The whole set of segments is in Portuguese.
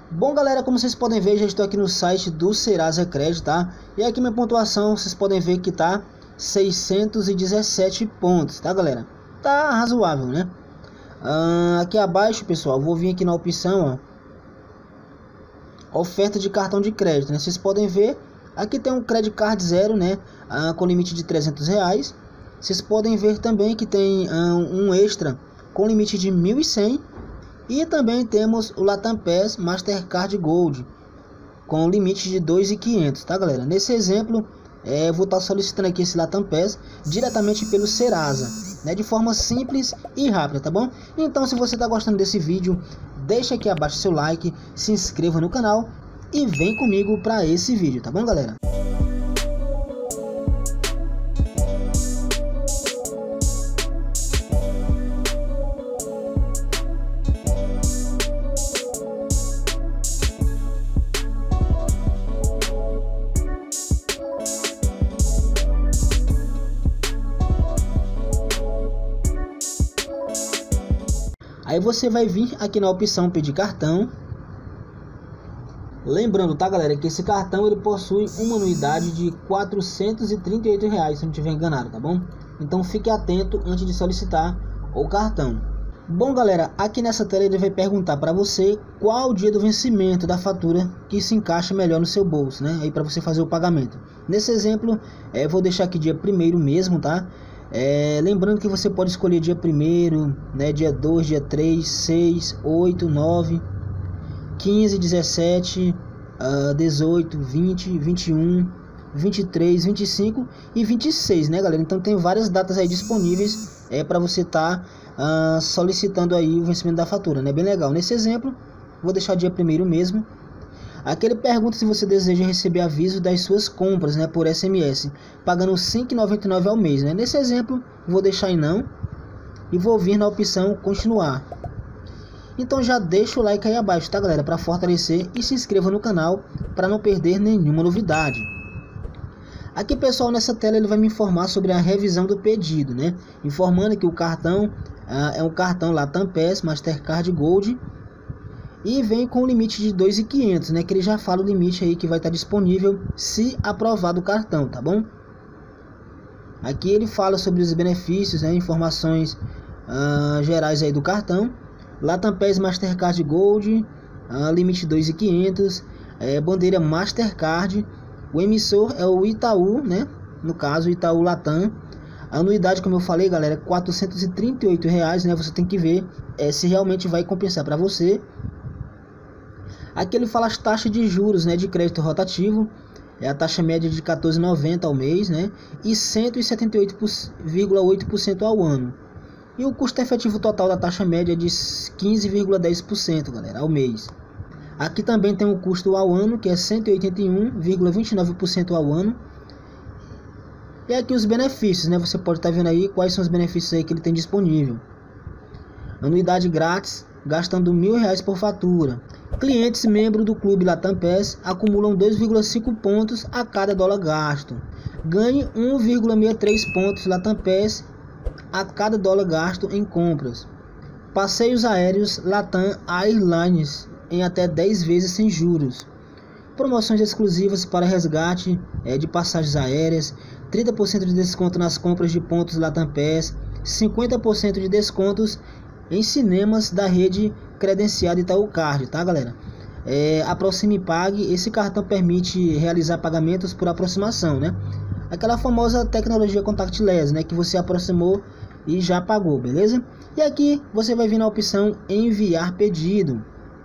Bom galera, como vocês podem ver, já estou aqui no site do Serasa Cred, tá? E aqui minha pontuação, vocês podem ver que tá 617 pontos, tá galera? Tá razoável, né? Aqui abaixo, pessoal, vou vir aqui na opção, ó, oferta de cartão de crédito, né? Vocês podem ver, aqui tem um Credit Card Zero, né? Com limite de R$300. Vocês podem ver também que tem um extra com limite de 1.100. E também temos o Latam Pass Mastercard Gold com limite de 2.500, tá galera? Nesse exemplo, eu vou estar solicitando aqui esse Latam Pass diretamente pelo Serasa, né? De forma simples e rápida, tá bom? Então, se você está gostando desse vídeo, deixa aqui abaixo seu like, se inscreva no canal e vem comigo para esse vídeo, tá bom galera? Aí você vai vir aqui na opção pedir cartão. Lembrando, tá galera, que esse cartão ele possui uma anuidade de R$438, se não estiver enganado, tá bom? Então fique atento antes de solicitar o cartão. Bom galera, aqui nessa tela ele vai perguntar para você qual o dia do vencimento da fatura que se encaixa melhor no seu bolso, né? Aí para você fazer o pagamento. Nesse exemplo, vou deixar aqui dia 1º mesmo, tá? Lembrando que você pode escolher dia 1º, né, dia 2, dia 3, 6, 8, 9, 15, 17, 18, 20, 21, 23, 25 e 26, né galera? Então tem várias datas aí disponíveis para você estar solicitando aí o vencimento da fatura, né? Bem legal. Nesse exemplo, vou deixar dia 1º mesmo. Aqui ele pergunta se você deseja receber aviso das suas compras, né, por SMS, pagando R$ 5,99 ao mês, né? Nesse exemplo, vou deixar em não e vou vir na opção continuar. Então já deixa o like aí abaixo, tá galera, para fortalecer, e se inscreva no canal para não perder nenhuma novidade. Aqui pessoal, nessa tela ele vai me informar sobre a revisão do pedido, né? Informando que o cartão é um cartão Latam Pass Mastercard Gold. E vem com o limite de 2.500, né? Que ele já fala o limite aí que vai estar disponível se aprovado o cartão, tá bom? Aqui ele fala sobre os benefícios, né? Informações gerais aí do cartão. Latam Pass Mastercard Gold, limite 2.500, bandeira Mastercard. O emissor é o Itaú, né? No caso, Itaú Latam. A anuidade, como eu falei, galera, é R$438, né? Você tem que ver se realmente vai compensar para você. Aqui ele fala as taxas de juros, né, de crédito rotativo. A taxa média de 14,90 ao mês, né, e 178,8% ao ano. E o custo efetivo total da taxa média é de 15,10%, galera, ao mês. Aqui também tem o custo ao ano, que é 181,29% ao ano. E aqui os benefícios, né, você pode estar vendo aí quais são os benefícios aí que ele tem disponível. Anuidade grátis, gastando R$1.000 por fatura. Clientes membros do Clube Latam Pass acumulam 2,5 pontos a cada dólar gasto. Ganhe 1,63 pontos Latam Pass a cada dólar gasto em compras. Passeios aéreos Latam Airlines em até 10 vezes sem juros. Promoções exclusivas para resgate de passagens aéreas. 30% de desconto nas compras de pontos Latam Pass. 50% de descontos em cinemas da rede credenciada Itaú Card, tá galera? Aproxime e pague. Esse cartão permite realizar pagamentos por aproximação, né? Aquela famosa tecnologia contactless, né? Que você aproximou e já pagou, beleza? E aqui você vai vir na opção enviar pedido.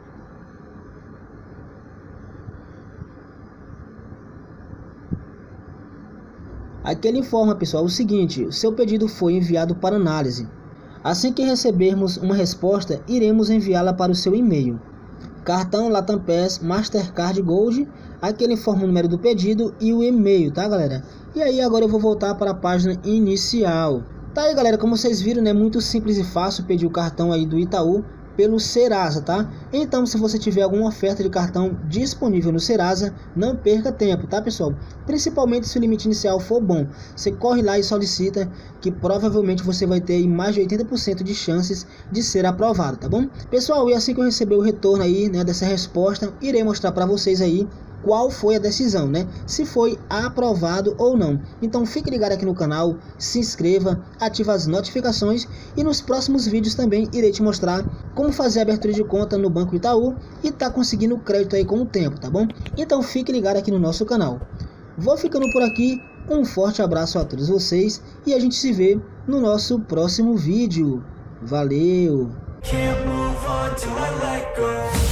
Aqui ele informa, pessoal, o seguinte: o seu pedido foi enviado para análise. Assim que recebermos uma resposta, iremos enviá-la para o seu e-mail. Cartão Latam Pass Mastercard Gold. Aqui ele informa o número do pedido e o e-mail, tá galera? E aí agora eu vou voltar para a página inicial. Tá aí galera, como vocês viram, né? Muito simples e fácil pedir o cartão aí do Itaú pelo Serasa, tá? Então, se você tiver alguma oferta de cartão disponível no Serasa, não perca tempo, tá, pessoal? Principalmente se o limite inicial for bom. Você corre lá e solicita, que provavelmente você vai ter aí mais de 80% de chances de ser aprovado, tá bom? Pessoal, e assim que eu receber o retorno aí, né, dessa resposta, irei mostrar para vocês aí qual foi a decisão, né? Se foi aprovado ou não. Então fique ligado aqui no canal, se inscreva, ative as notificações e nos próximos vídeos também irei te mostrar como fazer a abertura de conta no Banco Itaú e tá conseguindo crédito aí com o tempo, tá bom? Então fique ligado aqui no nosso canal. Vou ficando por aqui, um forte abraço a todos vocês e a gente se vê no nosso próximo vídeo. Valeu!